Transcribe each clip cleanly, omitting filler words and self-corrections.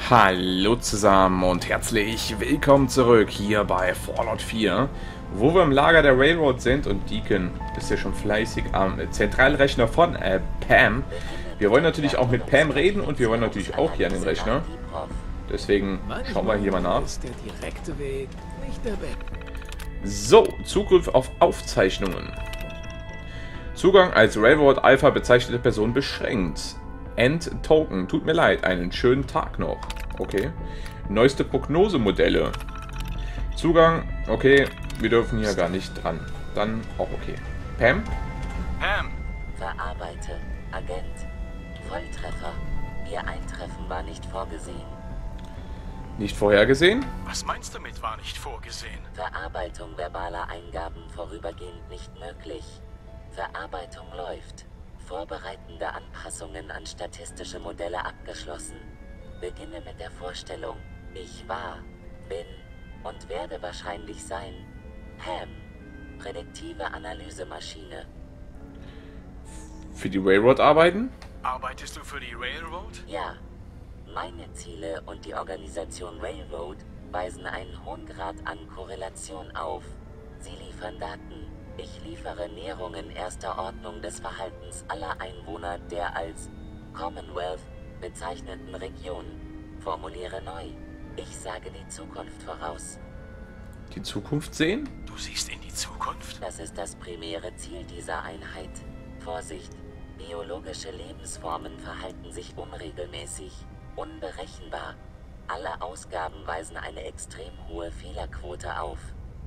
Hallo zusammen und herzlich willkommen zurück hier bei Fallout 4, wo wir im Lager der Railroad sind und Deacon ist ja schon fleißig am Zentralrechner von Pam. Wir wollen natürlich auch mit Pam reden und wir wollen natürlich auch hier an den Rechner. Deswegen schauen wir hier mal nach. So, Zugriff auf Aufzeichnungen. Zugang als Railroad Alpha bezeichnete Person beschränkt. End Token. Tut mir leid. Einen schönen Tag noch. Okay. Neueste Prognosemodelle. Zugang. Okay. Wir dürfen hier gar nicht dran. Dann auch okay. Pam? Pam! Verarbeite. Agent. Volltreffer. Ihr Eintreffen war nicht vorgesehen. Nicht vorhergesehen? Was meinst du mit war nicht vorgesehen? Verarbeitung verbaler Eingaben vorübergehend nicht möglich. Verarbeitung läuft. Vorbereitende Anpassungen an statistische Modelle abgeschlossen. Beginne mit der Vorstellung. Ich war, bin und werde wahrscheinlich sein. Pam. Prädiktive Analysemaschine. Für die Railroad arbeiten? Arbeitest du für die Railroad? Ja. Meine Ziele und die Organisation Railroad weisen einen hohen Grad an Korrelation auf. Sie liefern Daten. Ich liefere Näherungen erster Ordnung des Verhaltens aller Einwohner der als Commonwealth bezeichneten Region. Formuliere neu. Ich sage die Zukunft voraus. Die Zukunft sehen? Du siehst in die Zukunft? Das ist das primäre Ziel dieser Einheit. Vorsicht! Biologische Lebensformen verhalten sich unregelmäßig, unberechenbar. Alle Ausgaben weisen eine extrem hohe Fehlerquote auf.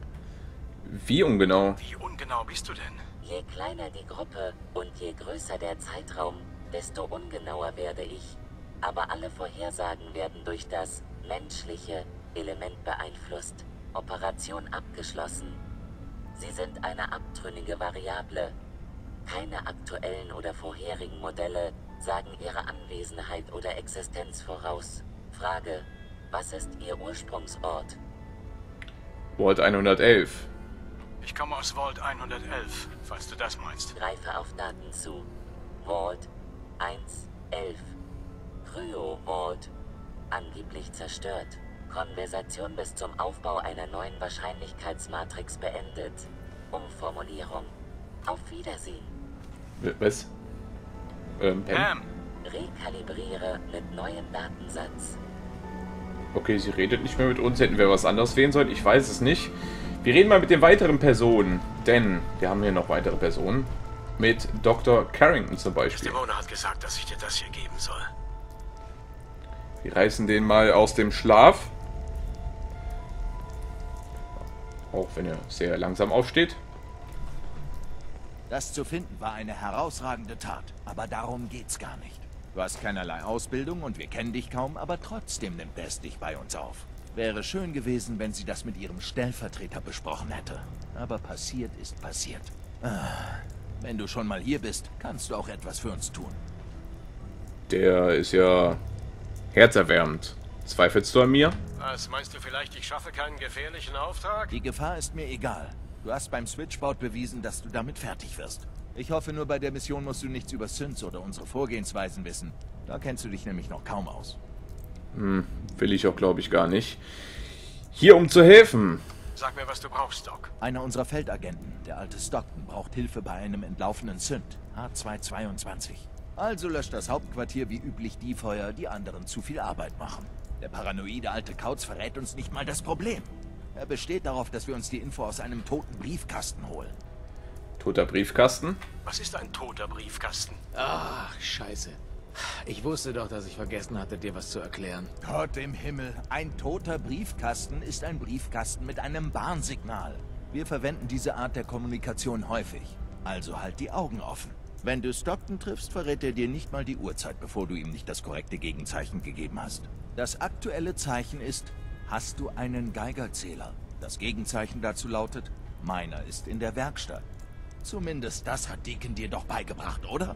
Wie ungenau? Wie ungenau bist du denn? Je kleiner die Gruppe und je größer der Zeitraum, desto ungenauer werde ich. Aber alle Vorhersagen werden durch das menschliche Element beeinflusst. Operation abgeschlossen. Sie sind eine abtrünnige Variable. Keine aktuellen oder vorherigen Modelle sagen ihre Anwesenheit oder Existenz voraus. Frage: Was ist Ihr Ursprungsort? Vault 111. Ich komme aus Vault 111, falls du das meinst. Greife auf Daten zu. Vault 111. Kryo-Vault. Angeblich zerstört. Konversation bis zum Aufbau einer neuen Wahrscheinlichkeitsmatrix beendet. Umformulierung. Auf Wiedersehen. Was? Pam? Pam! Rekalibriere mit neuem Datensatz. Okay, sie redet nicht mehr mit uns. Hätten wir was anderes wählen sollen? Ich weiß es nicht. Wir reden mal mit den weiteren Personen. Denn wir haben hier noch weitere Personen. Mit Dr. Carrington zum Beispiel. Simone hat gesagt, dass ich dir das hier geben soll. Wir reißen den mal aus dem Schlaf. Auch wenn er sehr langsam aufsteht. Das zu finden war eine herausragende Tat, aber darum geht's gar nicht. Du hast keinerlei Ausbildung und wir kennen dich kaum, aber trotzdem nimmt Bess dich bei uns auf. Wäre schön gewesen, wenn sie das mit ihrem Stellvertreter besprochen hätte. Aber passiert ist passiert. Wenn du schon mal hier bist, kannst du auch etwas für uns tun. Der ist ja herzerwärmend. Zweifelst du an mir? Was, meinst du vielleicht, ich schaffe keinen gefährlichen Auftrag? Die Gefahr ist mir egal. Du hast beim Switchboard bewiesen, dass du damit fertig wirst. Ich hoffe nur, bei der Mission musst du nichts über Synths oder unsere Vorgehensweisen wissen. Da kennst du dich nämlich noch kaum aus. Will ich auch, glaube ich, gar nicht. Hier, um zu helfen. Sag mir, was du brauchst, Doc. Einer unserer Feldagenten, der alte Stockton, braucht Hilfe bei einem entlaufenen Synth, H222. Also löscht das Hauptquartier wie üblich die Feuer, die anderen zu viel Arbeit machen. Der paranoide alte Kauz verrät uns nicht mal das Problem. Er besteht darauf, dass wir uns die Info aus einem toten Briefkasten holen. Toter Briefkasten. Was ist ein toter Briefkasten? Ach, scheiße. Ich wusste doch, dass ich vergessen hatte, dir was zu erklären. Gott im Himmel, ein toter Briefkasten ist ein Briefkasten mit einem Warnsignal. Wir verwenden diese Art der Kommunikation häufig. Also halt die Augen offen. Wenn du Stockton triffst, verrät er dir nicht mal die Uhrzeit, bevor du ihm nicht das korrekte Gegenzeichen gegeben hast. Das aktuelle Zeichen ist: Hast du einen Geigerzähler? Das Gegenzeichen dazu lautet: Meiner ist in der Werkstatt. Zumindest das hat Deacon dir doch beigebracht, oder?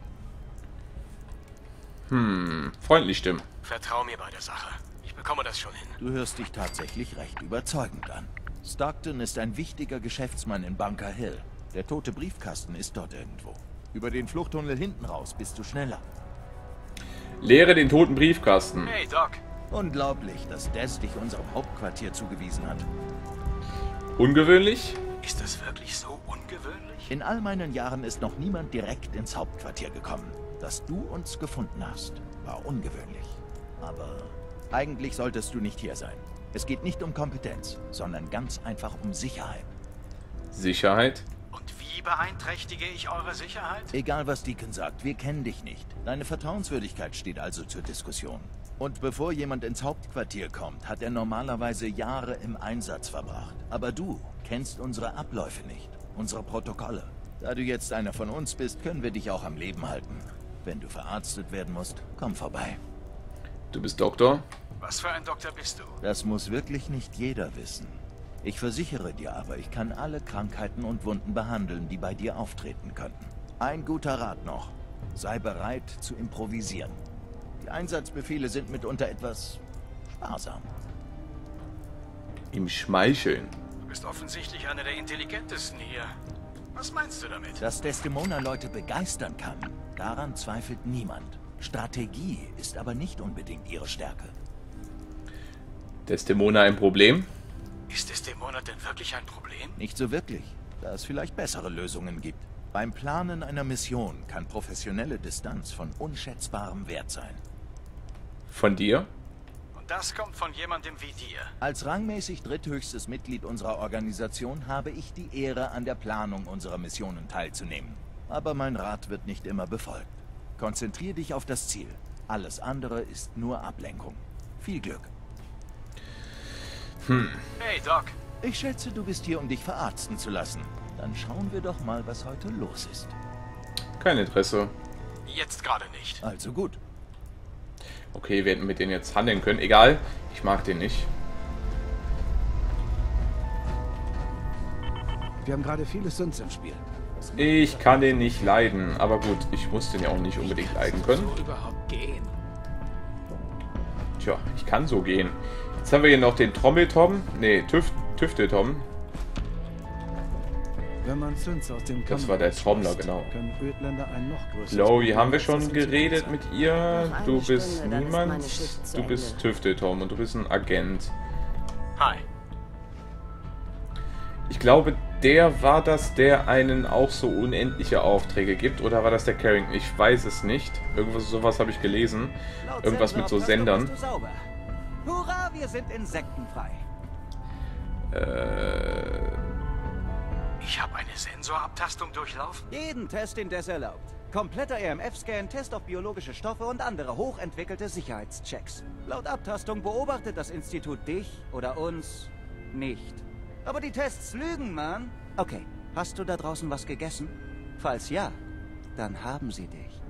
Freundlich stimmen. Vertrau mir bei der Sache. Ich bekomme das schon hin. Du hörst dich tatsächlich recht überzeugend an. Stockton ist ein wichtiger Geschäftsmann in Bunker Hill. Der tote Briefkasten ist dort irgendwo. Über den Fluchttunnel hinten raus bist du schneller. Leere den toten Briefkasten. Hey, Doc. Unglaublich, dass Des dich unserem Hauptquartier zugewiesen hat. Ungewöhnlich? Ist das wirklich so ungewöhnlich? In all meinen Jahren ist noch niemand direkt ins Hauptquartier gekommen. Dass du uns gefunden hast, war ungewöhnlich. Aber eigentlich solltest du nicht hier sein. Es geht nicht um Kompetenz, sondern ganz einfach um Sicherheit. Sicherheit? Und wie beeinträchtige ich eure Sicherheit? Egal was Deacon sagt, wir kennen dich nicht. Deine Vertrauenswürdigkeit steht also zur Diskussion. Und bevor jemand ins Hauptquartier kommt, hat er normalerweise Jahre im Einsatz verbracht. Aber du kennst unsere Abläufe nicht, unsere Protokolle. Da du jetzt einer von uns bist, können wir dich auch am Leben halten. Wenn du verarztet werden musst, komm vorbei. Du bist Doktor? Was für ein Doktor bist du? Das muss wirklich nicht jeder wissen. Ich versichere dir aber, ich kann alle Krankheiten und Wunden behandeln, die bei dir auftreten könnten. Ein guter Rat noch. Sei bereit zu improvisieren. Die Einsatzbefehle sind mitunter etwas sparsam. Ihm schmeicheln. Du bist offensichtlich einer der intelligentesten hier. Was meinst du damit? Dass Desdemona Leute begeistern kann, daran zweifelt niemand. Strategie ist aber nicht unbedingt ihre Stärke. Desdemona ein Problem? Ist Desdemona denn wirklich ein Problem? Nicht so wirklich, da es vielleicht bessere Lösungen gibt. Beim Planen einer Mission kann professionelle Distanz von unschätzbarem Wert sein. Von dir? Und das kommt von jemandem wie dir. Als rangmäßig dritthöchstes Mitglied unserer Organisation habe ich die Ehre, an der Planung unserer Missionen teilzunehmen. Aber mein Rat wird nicht immer befolgt. Konzentriere dich auf das Ziel. Alles andere ist nur Ablenkung. Viel Glück. Hey, Doc. Ich schätze, du bist hier, um dich verarzten zu lassen. Dann schauen wir doch mal, was heute los ist. Kein Interesse. Jetzt gerade nicht. Also gut. Okay, wir hätten mit denen jetzt handeln können. Egal, ich mag den nicht. Wir haben gerade viele Sins im Spiel. Ich kann den nicht leiden. Aber gut, ich muss den ja auch nicht unbedingt leiden können. So überhaupt gehen. Tja, ich kann so gehen. Jetzt haben wir hier noch den Trommeltom. Ne, Tüfteltom. Wenn man Sins aus dem Das war der Trommler, genau. können Ödländer ein noch größeres Chloe, Problem haben wir als schon das geredet Institut mit ihr? Noch Du eine bist Stunde, dann ist niemand. meine Schicht zu Du bist Ende. Tüfteltom und du bist ein Agent. Hi. Ich glaube, der war das, der einen auch so unendliche Aufträge gibt. Oder war das der Carrington? Ich weiß es nicht. Sowas habe ich gelesen. Laut Irgendwas mit so Sensorabtastung Sendern. bist du sauber. Hurra, wir sind insektenfrei. Ich habe eine Sensorabtastung durchlaufen. Jeden Test, den das erlaubt. Kompletter EMF-Scan, Test auf biologische Stoffe und andere hochentwickelte Sicherheitschecks. Laut Abtastung beobachtet das Institut dich oder uns nicht. Aber die Tests lügen, Mann. Okay, hast du da draußen was gegessen? Falls ja, dann haben sie dich.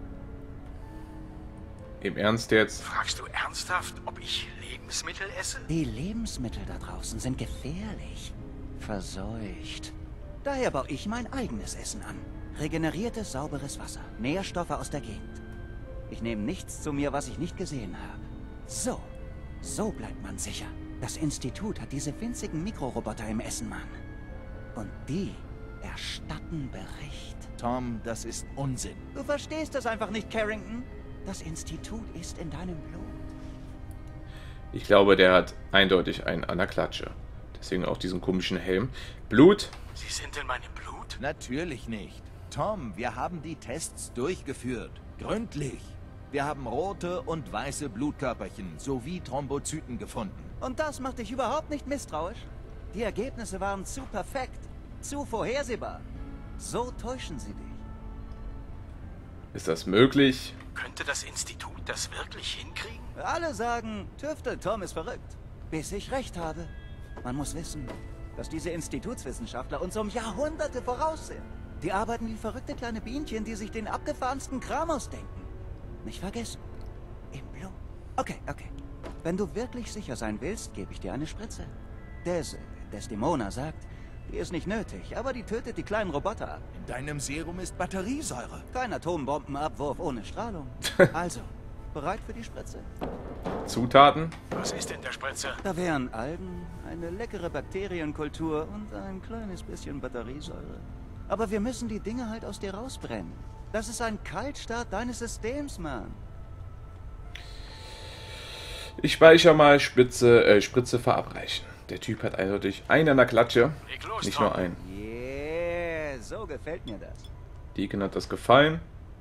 Im Ernst jetzt? Fragst du ernsthaft, ob ich Lebensmittel esse? Die Lebensmittel da draußen sind gefährlich. Verseucht. Daher baue ich mein eigenes Essen an. Regeneriertes, sauberes Wasser. Nährstoffe aus der Gegend. Ich nehme nichts zu mir, was ich nicht gesehen habe. So bleibt man sicher. Das Institut hat diese winzigen Mikroroboter im Essen, Mann. Und die erstatten Bericht. Tom, das ist Unsinn. Du verstehst es einfach nicht, Carrington. Das Institut ist in deinem Blut. Ich glaube, der hat eindeutig einen an der Klatsche. Deswegen auch diesen komischen Helm. Blut? Sie sind in meinem Blut? Natürlich nicht. Tom, wir haben die Tests durchgeführt. Gründlich. Wir haben rote und weiße Blutkörperchen sowie Thrombozyten gefunden. Und das macht dich überhaupt nicht misstrauisch? Die Ergebnisse waren zu perfekt, zu vorhersehbar. So täuschen sie dich. Ist das möglich? Könnte das Institut das wirklich hinkriegen? Alle sagen, Tüftel Tom ist verrückt. Bis ich recht habe. Man muss wissen, dass diese Institutswissenschaftler uns um Jahrhunderte voraus sind. Die arbeiten wie verrückte kleine Bienchen, die sich den abgefahrensten Kram ausdenken. Nicht vergessen. Im Blut. Okay. Wenn du wirklich sicher sein willst, gebe ich dir eine Spritze. Desdemona sagt, die ist nicht nötig, aber die tötet die kleinen Roboter ab. In deinem Serum ist Batteriesäure. Kein Atombombenabwurf ohne Strahlung. Also, bereit für die Spritze? Zutaten? Was ist in der Spritze? Da wären Algen, eine leckere Bakterienkultur und ein kleines bisschen Batteriesäure. Aber wir müssen die Dinge halt aus dir rausbrennen. Das ist ein Kaltstart deines Systems, Mann. Ich speichere mal Spritze verabreichen. Der Typ hat eindeutig einen an der Klatsche. Leg los, Nicht Tom. nur einen. Yeah, so gefällt mir das. Deacon hat das gefallen.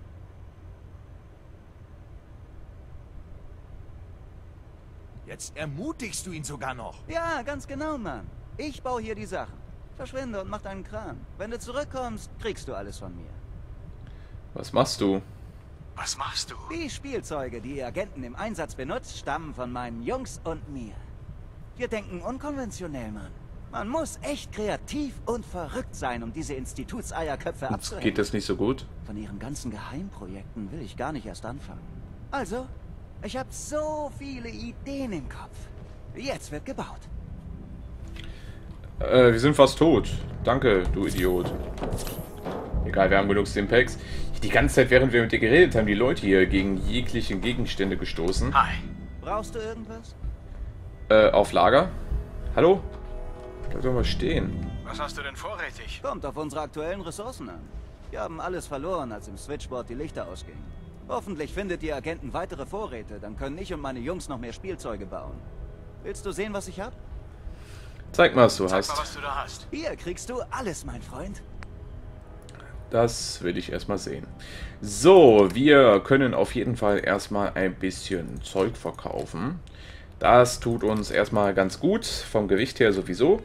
Jetzt ermutigst du ihn sogar noch. Ja, ganz genau, Mann. Ich baue hier die Sachen. Verschwinde und mach deinen Kram. Wenn du zurückkommst, kriegst du alles von mir. Was machst du? Was machst du? Die Spielzeuge, die ihr Agenten im Einsatz benutzt, stammen von meinen Jungs und mir. Wir denken unkonventionell, Mann. Man muss echt kreativ und verrückt sein, um diese Institutseierköpfe Uns abzuhängen. geht das nicht so gut. Von ihren ganzen Geheimprojekten will ich gar nicht erst anfangen. Also, ich habe so viele Ideen im Kopf. Jetzt wird gebaut. Wir sind fast tot. Danke, du Idiot. Egal, wir haben genug Stimpaks. Die ganze Zeit, während wir mit dir geredet haben, die Leute hier gegen jegliche Gegenstände gestoßen. Hi. Brauchst du irgendwas? Auf Lager? Hallo? Bleib doch mal stehen. Was hast du denn vorrätig? Kommt auf unsere aktuellen Ressourcen an. Wir haben alles verloren, als im Switchboard die Lichter ausgingen. Hoffentlich findet ihr Agenten weitere Vorräte, dann können ich und meine Jungs noch mehr Spielzeuge bauen. Willst du sehen, was ich hab? Zeig mal, was du Sag mal, hast. was du da hast. Hier kriegst du alles, mein Freund. Das will ich erstmal sehen. So, wir können auf jeden Fall erstmal ein bisschen Zeug verkaufen. Das tut uns erstmal ganz gut, vom Gewicht her sowieso.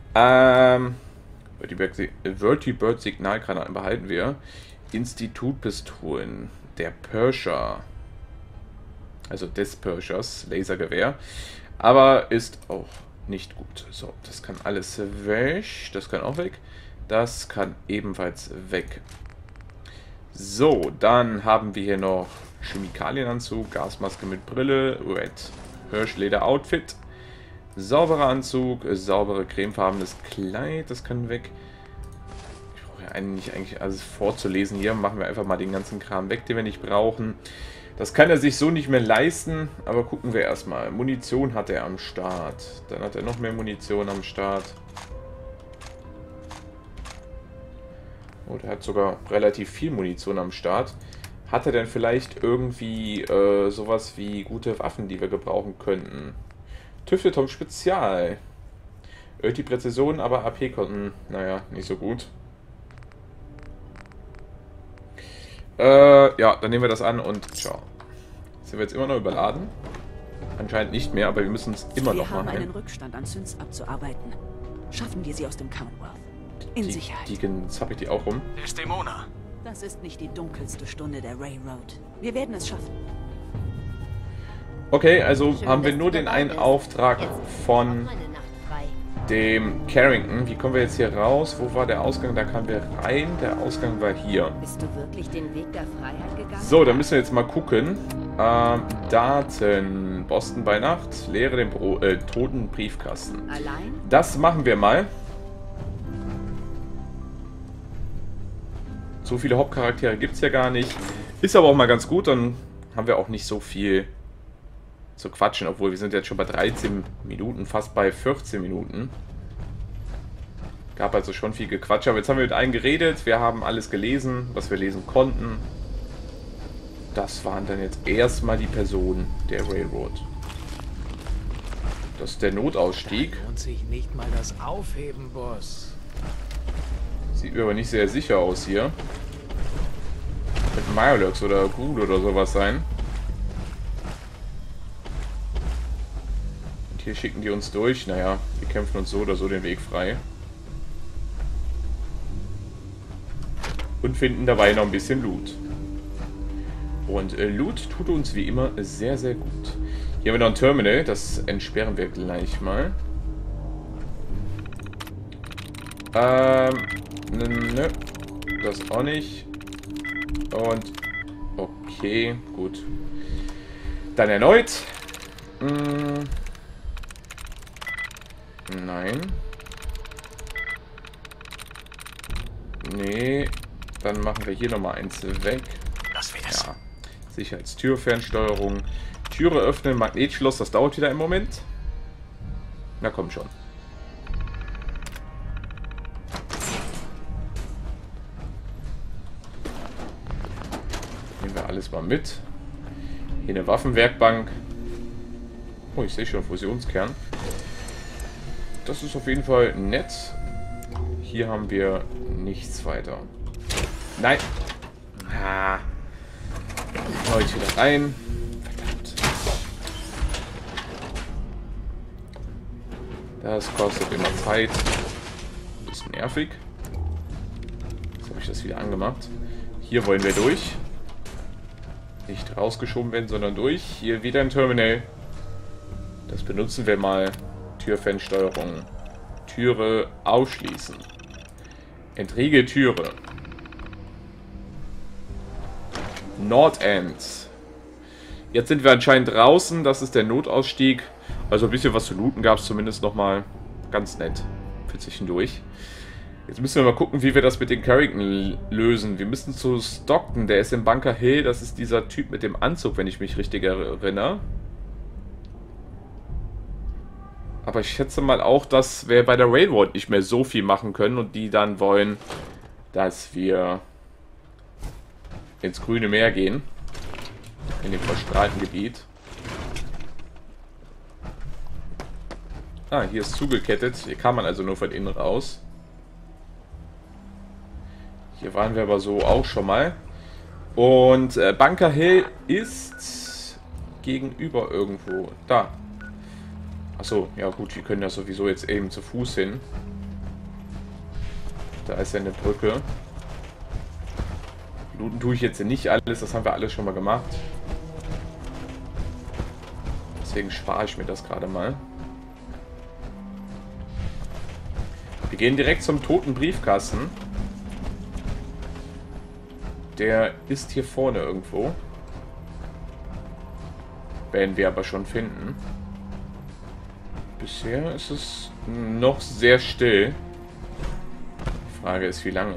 Vertibird-Signalgranaten behalten wir. Institutpistolen. Der Pirscher. Also des Pirschers, Lasergewehr. Aber ist auch nicht gut. So, das kann alles weg. Das kann auch weg. Das kann ebenfalls weg. So, dann haben wir hier noch Chemikalienanzug, Gasmaske mit Brille, Red Hirschleder Outfit, sauberer Anzug, saubere cremefarbenes Kleid, das kann weg. Ich brauche ja eigentlich alles vorzulesen hier. Machen wir einfach mal den ganzen Kram weg, den wir nicht brauchen. Das kann er sich so nicht mehr leisten, aber gucken wir erstmal. Munition hat er am Start. Dann hat er noch mehr Munition am Start. Oh, der hat sogar relativ viel Munition am Start. Hat er denn vielleicht irgendwie sowas wie gute Waffen, die wir gebrauchen könnten? Tüfteltom Spezial. Die Präzision, aber AP konnten, naja, nicht so gut. Ja, dann nehmen wir das an und ciao. Sind wir jetzt immer noch überladen? Anscheinend nicht mehr, aber wir müssen es immer noch machen. Wir haben einen Rückstand an Synths abzuarbeiten. Schaffen wir sie aus dem Commonwealth. In Sicherheit. Zapp ich die auch rum. Desdemona. Das ist nicht die dunkelste Stunde der Railroad. Wir werden es schaffen. Okay, also Schön, haben wir dass nur du den dabei einen bist. Auftrag Jetzt ist von auch meine Nacht frei. dem Carrington. Wie kommen wir jetzt hier raus? Wo war der Ausgang? Da kamen wir rein. Der Ausgang war hier. Bist du wirklich den Weg der Freiheit gegangen? So, dann müssen wir jetzt mal gucken. Daten. Boston bei Nacht. Leere den toten Briefkasten. Allein? Das machen wir mal. So viele Hauptcharaktere gibt es ja gar nicht. Ist aber auch mal ganz gut, dann haben wir auch nicht so viel zu quatschen. Obwohl, wir sind jetzt schon bei 13 Minuten, fast bei 14 Minuten. Gab also schon viel Gequatsch. Aber jetzt haben wir mit allen geredet. Wir haben alles gelesen, was wir lesen konnten. Das waren dann jetzt erstmal die Personen der Railroad. Das ist der Notausstieg. Lohnt sich nicht mal das Aufheben, Boss. Sieht mir aber nicht sehr sicher aus hier. Könnte Mirelux oder Ghoul oder sowas sein. Und hier schicken die uns durch. Naja, wir kämpfen uns so oder so den Weg frei. Und finden dabei noch ein bisschen Loot. Und Loot tut uns wie immer sehr, sehr gut. Hier haben wir noch ein Terminal. Das entsperren wir gleich mal. Nö, das auch nicht. Und okay, gut. Dann erneut. Nein. Nee. Dann machen wir hier nochmal eins weg. Das wär's. Ja. Sicherheitstürfernsteuerung. Türe öffnen, Magnetschloss, das dauert wieder einen Moment. Na komm schon. Nehmen wir alles mal mit. Hier eine Waffenwerkbank. Oh, ich sehe schon Fusionskern. Das ist auf jeden Fall nett. Hier haben wir nichts weiter. Nein! Ah. Hau ich wieder rein. Verdammt. Das kostet immer Zeit. Ein bisschen nervig. Jetzt habe ich das wieder angemacht. Hier wollen wir durch. Nicht rausgeschoben werden, sondern durch. Hier wieder ein Terminal. Das benutzen wir mal. Türfernsteuerung. Türe ausschließen. Entriegel Türe. Nordend. Jetzt sind wir anscheinend draußen. Das ist der Notausstieg. Also ein bisschen was zu looten gab es zumindest nochmal. Ganz nett. Für zwischendurch. Jetzt müssen wir mal gucken, wie wir das mit den Carrington lösen. Wir müssen zu Stockton. Der ist im Bunker Hill. Das ist dieser Typ mit dem Anzug, wenn ich mich richtig erinnere. Aber ich schätze mal auch, dass wir bei der Railroad nicht mehr so viel machen können und die dann wollen, dass wir ins grüne Meer gehen. In dem verstrahlten Gebiet. Ah, hier ist zugekettet. Hier kann man also nur von innen raus. Hier waren wir aber so auch schon mal. Und Bunker Hill ist gegenüber irgendwo. Da. Achso, ja gut, wir können ja sowieso jetzt eben zu Fuß hin. Da ist ja eine Brücke. Looten tue ich jetzt nicht alles, das haben wir alles schon mal gemacht. Deswegen spare ich mir das gerade mal. Wir gehen direkt zum toten Briefkasten. Der ist hier vorne irgendwo. Werden wir aber schon finden. Bisher ist es noch sehr still. Die Frage ist, wie lange.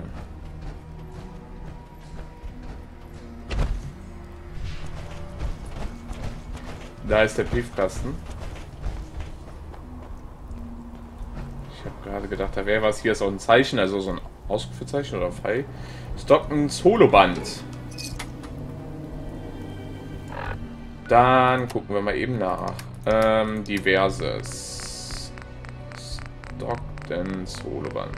Da ist der Briefkasten. Ich habe gerade gedacht, da wäre was. Hier ist auch ein Zeichen, also so ein Ausrufezeichen oder Pfeil. Stocktons Holoband. Dann gucken wir mal eben nach. Diverses. Stocktons Holoband.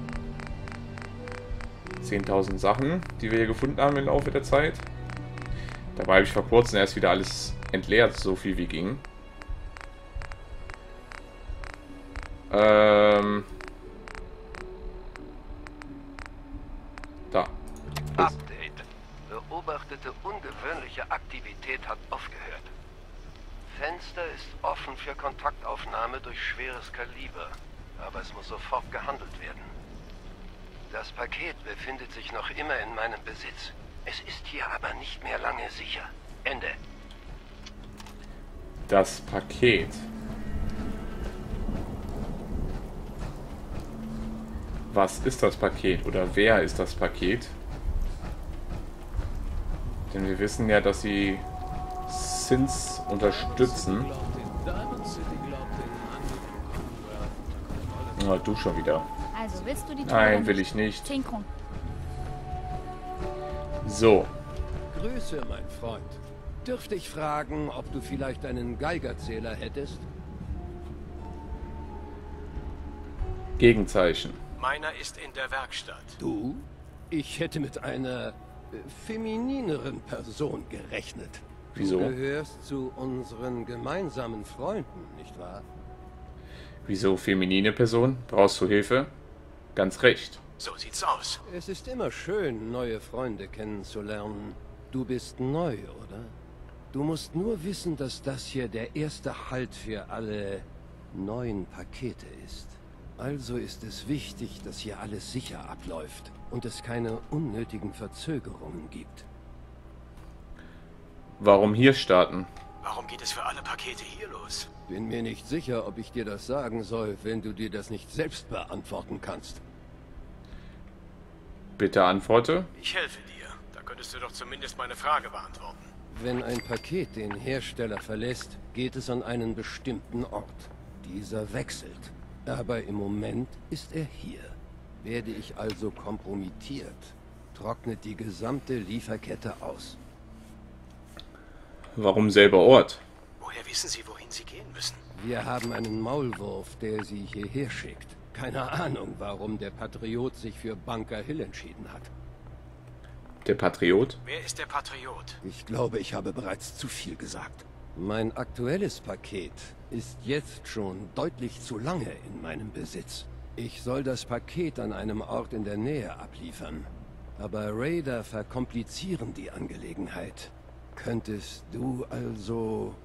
10.000 Sachen, die wir hier gefunden haben im Laufe der Zeit. Dabei habe ich vor kurzem erst wieder alles entleert, so viel wie ging. Da. Update. Beobachtete ungewöhnliche Aktivität hat aufgehört. Fenster ist offen für Kontaktaufnahme durch schweres Kaliber, aber es muss sofort gehandelt werden. Das Paket befindet sich noch immer in meinem Besitz. Es ist hier aber nicht mehr lange sicher. Ende. Das Paket. Was ist das Paket? Oder wer ist das Paket? Denn wir wissen ja, dass sie Sins unterstützen. Oh, du schon wieder. Also willst du die Nein, will ich nicht. So. Grüße, mein Freund. Dürfte ich fragen, ob du vielleicht einen Geigerzähler hättest? Gegenzeichen. Meiner ist in der Werkstatt. Du? Ich hätte mit einer feminineren Person gerechnet. Wieso? Du gehörst zu unseren gemeinsamen Freunden, nicht wahr? Wieso feminine Person? Brauchst du Hilfe? Ganz recht. So sieht's aus. Es ist immer schön, neue Freunde kennenzulernen. Du bist neu, oder? Du musst nur wissen, dass das hier der erste Halt für alle neuen Pakete ist. Also ist es wichtig, dass hier alles sicher abläuft und es keine unnötigen Verzögerungen gibt. Warum hier starten? Warum geht es für alle Pakete hier los? Bin mir nicht sicher, ob ich dir das sagen soll, wenn du dir das nicht selbst beantworten kannst. Bitte antworte. Ich helfe dir. Da könntest du doch zumindest meine Frage beantworten. Wenn ein Paket den Hersteller verlässt, geht es an einen bestimmten Ort. Dieser wechselt. Aber im Moment ist er hier. Werde ich also kompromittiert, trocknet die gesamte Lieferkette aus. Warum selber Ort? Woher Woher wissen Sie, wohin Sie gehen müssen? Wir haben einen Maulwurf, der sie hierher schickt. Keine Ahnung, warum der Patriot sich für Bunker Hill entschieden hat. Der Patriot? Wer ist der Patriot? Ich glaube, ich habe bereits zu viel gesagt. Mein aktuelles Paket ist jetzt schon deutlich zu lange in meinem Besitz. Ich soll das Paket an einem Ort in der Nähe abliefern. Aber Raider verkomplizieren die Angelegenheit. Könntest du also...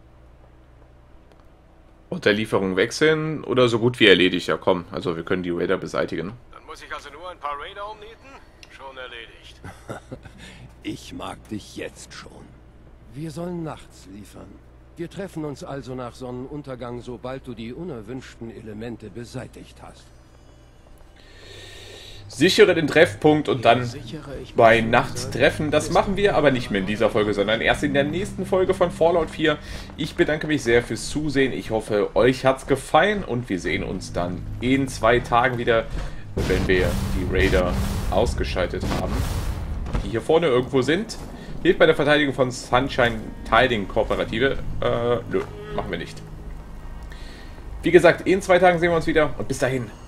Unterlieferung wechseln oder so gut wie erledigt? Ja komm, also wir können die Raider beseitigen. Dann muss ich also nur ein paar Raider umnieten? Schon erledigt. Ich mag dich jetzt schon. Wir sollen nachts liefern. Wir treffen uns also nach Sonnenuntergang, sobald du die unerwünschten Elemente beseitigt hast. Sichere den Treffpunkt und dann bei Nacht treffen. Das machen wir aber nicht mehr in dieser Folge, sondern erst in der nächsten Folge von Fallout 4. Ich bedanke mich sehr fürs Zusehen. Ich hoffe, euch hat's gefallen und wir sehen uns dann in 2 Tagen wieder, wenn wir die Raider ausgeschaltet haben, die hier vorne irgendwo sind. Hilft bei der Verteidigung von Sunshine Tiding Kooperative. Nö, machen wir nicht. Wie gesagt, in 2 Tagen sehen wir uns wieder und bis dahin.